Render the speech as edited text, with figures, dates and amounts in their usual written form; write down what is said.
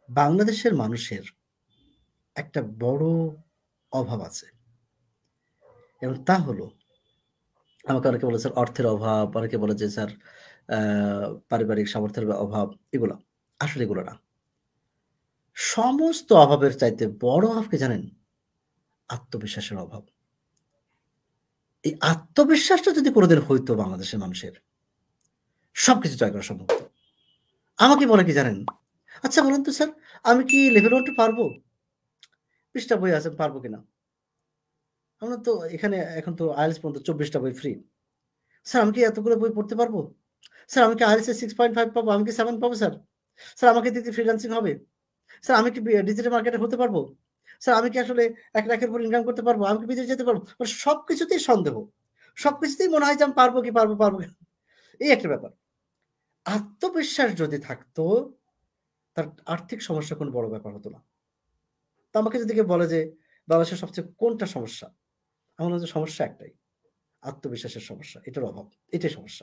বাংলাদেশের মানুষের একটা বড় অভাব আছে এবং তা হলো আমাকে অনেকে বলে স্যার অর্থের অভাব, অনেকে বলে যে স্যার আ পারিবারিক সামর্থ্যের অভাব এগুলা। আসলে এগুলো না। সমস্ত অভাবের চাইতে বড় অভাব কি জানেন? আত্মবিশ্বাসের অভাব। এই আত্মবিশ্বাসটা যদি কোনদিন হইতো বাংলাদেশের মানুষের, সবকিছু জয় করা সম্ভব হতো। আমাকে বলে কি জানেন? "আচ্ছা বলুন তো স্যার, আমি কি লেভেল 1 পারবো? ২০ টা বই আছে, পারবো কিনা?" আমরা তো এখানে এখন তো IELTS পর্যন্ত ২৪ টা বই ফ্রি। "স্যার আমি কি এতগুলো বই পড়তে পারবো? স্যার আমি কি IELTS এ 6.5 পাবো? আমি কি 7 পাবো স্যার? স্যার আমাকে দিয়ে কি ফ্রিল্যান্সিং হবে? স্যার আমি কি ডিজিটাল মার্কেটার হতে পারবো? স্যার আমি কি আসলে ৳১,০০,০০০ এর উপর ইনকাম করতে পারবো? আমি কি বিদেশে যেতে পারবো?" মানে সবকিছুতেই সন্দেহ। সবকিছুতেই মনে হয় যে আমি পারবো কি পারবো কি? এই একটা ব্যাপার। আত্মবিশ্বাস যদি থাকতো, তার আর্থিক সমস্যা কোনো বড় ব্যাপার হতো না। তো আমাকে যদি কেউ বলে যে, বাংলাদেশের সবচেয়ে কোনটা সমস্যা? আমার মনে হয় যে সমস্যা একটাই। আত্মবিশ্বাসের সমস্যা। এটার অভাব। এটাই সমস্যা।